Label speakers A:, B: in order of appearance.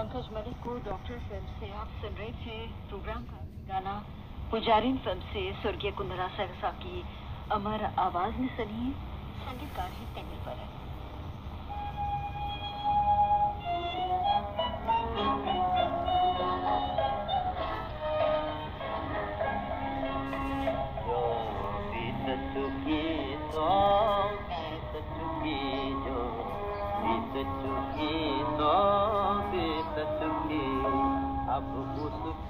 A: पंकज मलिक को doctor film से आप सुन रहे थे प्रोग्राम का गाना पुजारिन फिल्म से स्वर्गीय कुंदरा साहब की अमर आवाज में सुनिए। संगीतकार है तेंदुलकर।
B: अब उस